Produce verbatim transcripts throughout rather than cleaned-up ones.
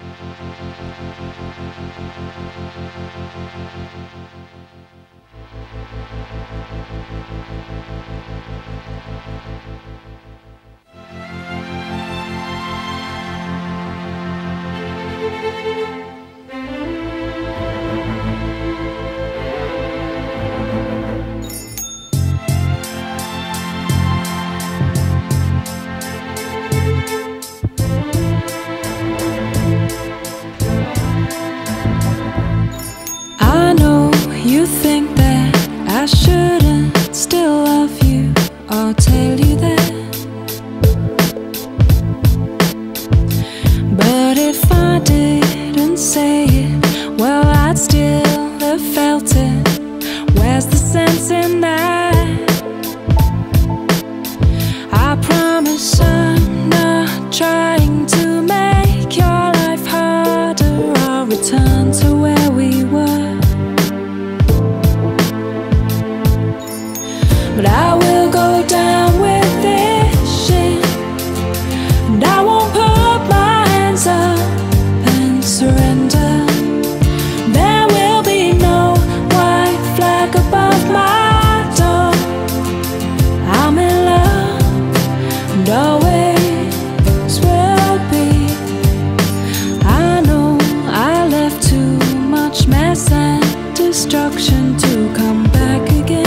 You think that I shouldn't still love you, I'll tell you that. But if I didn't say it, well, I'd still have felt it. Where's the sense in that? I promise I'm not trying to make your life harder. I'll return to where we were. But I will go down with this shit, and I won't put my hands up and surrender. There will be no white flag above my door. I'm in love, and always will be. I know I left too much mess and destruction to come back again.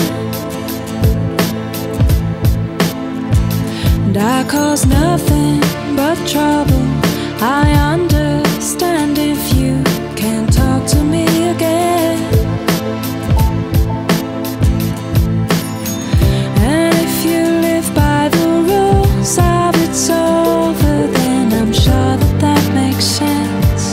I cause nothing but trouble. I understand if you can't talk to me again. And if you live by the rules of it's over, then I'm sure that that makes sense.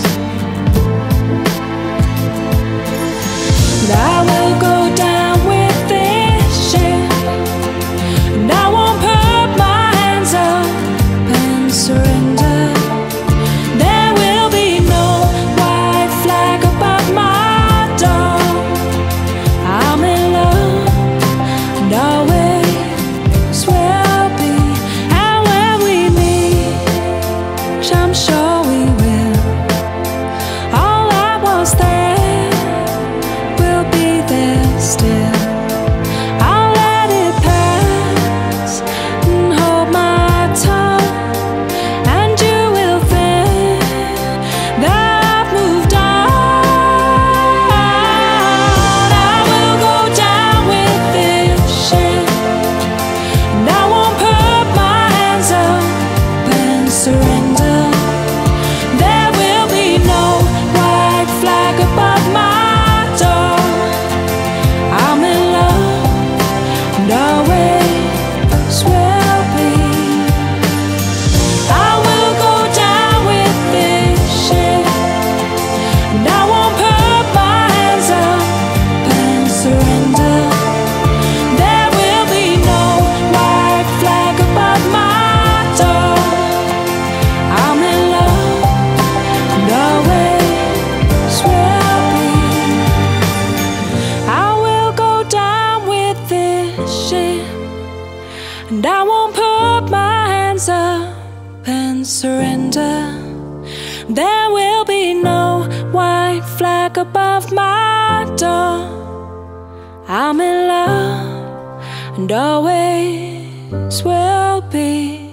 But I will go down with this shit, and I won't put my and surrender. There will be no white flag above my door. I'm in love, and always will be. And when we meet, which I'm sure we will, all that was there will be there still. I'll let it pass and hold my tongue. Surrender. There will be no white flag above my door. I'm in love, and always will be. I will go down with this shit, and I won't put my hands up and surrender. There will be no white flag above my door. I'm in love, and always will be. I will go down with this shit, and I won't put my hands up and surrender. There will be no white flag above my door. I'm in love, and always will be.